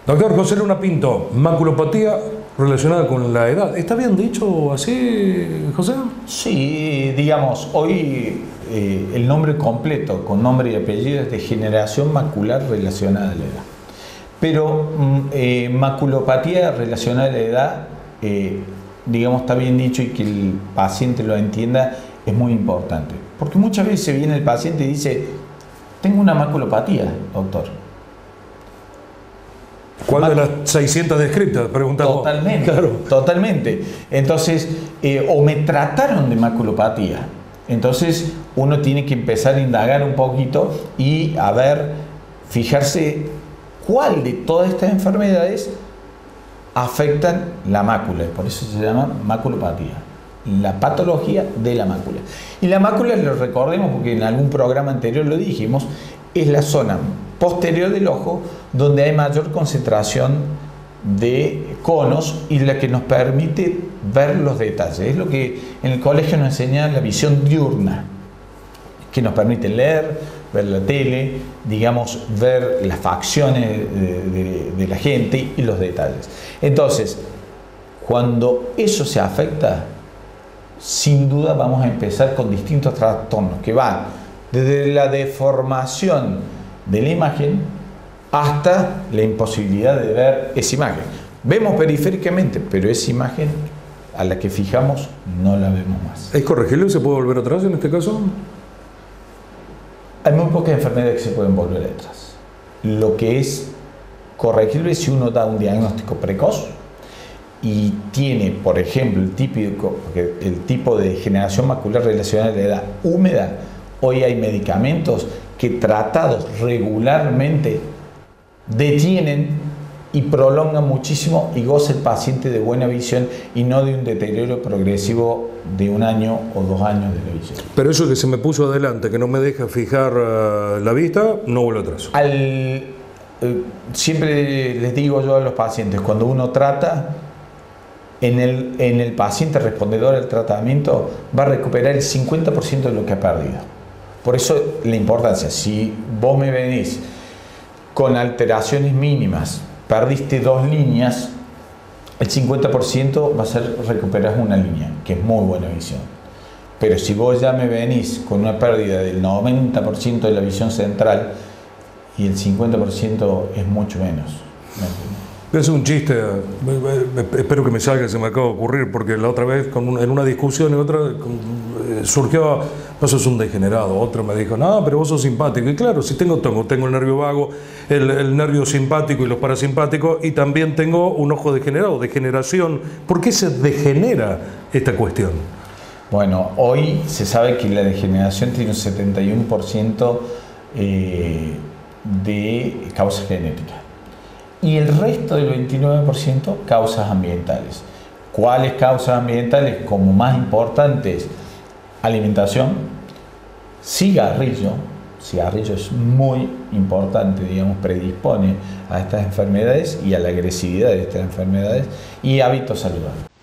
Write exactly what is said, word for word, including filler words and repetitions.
Doctor José Luna Pinto, maculopatía relacionada con la edad. ¿Está bien dicho así, José? Sí, digamos, hoy eh, el nombre completo, con nombre y apellido, es degeneración macular relacionada a la edad. Pero eh, maculopatía relacionada a la edad, eh, digamos, está bien dicho y que el paciente lo entienda, es muy importante. Porque muchas veces viene el paciente y dice, tengo una maculopatía, doctor. ¿Cuál de las seiscientas descritas? Preguntamos. Totalmente, claro. Totalmente. Entonces, eh, o me trataron de maculopatía. Entonces, uno tiene que empezar a indagar un poquito y a ver, fijarse cuál de todas estas enfermedades afectan la mácula. Por eso se llama maculopatía. La patología de la mácula. Y la mácula, lo recordemos porque en algún programa anterior lo dijimos, es la zona posterior del ojo donde hay mayor concentración de conos y la que nos permite ver los detalles. Es lo que en el colegio nos enseña la visión diurna, que nos permite leer, ver la tele, digamos, ver las facciones de, de, de la gente y los detalles. Entonces, cuando eso se afecta, sin duda vamos a empezar con distintos trastornos que van desde la deformación de la imagen hasta la imposibilidad de ver esa imagen. Vemos periféricamente, pero esa imagen a la que fijamos no la vemos más. ¿Es corregible? ¿Se puede volver atrás en este caso? Hay muy pocas enfermedades que se pueden volver atrás. Lo que es corregible es si uno da un diagnóstico precoz y tiene, por ejemplo, el, típico, el tipo de degeneración macular relacionada a la edad húmeda. Hoy hay medicamentos que tratados regularmente detienen y prolongan muchísimo y goza el paciente de buena visión y no de un deterioro progresivo de un año o dos años de la visión. Pero eso que se me puso adelante, que no me deja fijar uh, la vista, no vuelve atrás. Al, eh, siempre les digo yo a los pacientes, cuando uno trata, en el, en el paciente respondedor al tratamiento va a recuperar el cincuenta por ciento de lo que ha perdido. Por eso la importancia, si vos me venís con alteraciones mínimas, perdiste dos líneas, el cincuenta por ciento va a ser recuperar una línea, que es muy buena visión. Pero si vos ya me venís con una pérdida del noventa por ciento de la visión central y el cincuenta por ciento es mucho menos. Es un chiste, espero que me salga, se me acaba de ocurrir, porque la otra vez con una, en una discusión y otra surgió, vos sos un degenerado, otro me dijo, no, pero vos sos simpático, y claro, si tengo, tengo, tengo el nervio vago, el, el nervio simpático y los parasimpáticos, y también tengo un ojo degenerado, degeneración. ¿Por qué se degenera esta cuestión? Bueno, hoy se sabe que la degeneración tiene un setenta y uno por ciento eh, de causa genética. Y el resto del veintinueve por ciento causas ambientales. ¿Cuáles causas ambientales? Como más importantes, alimentación, cigarrillo. Cigarrillo es muy importante, digamos, predispone a estas enfermedades y a la agresividad de estas enfermedades, y hábitos saludables.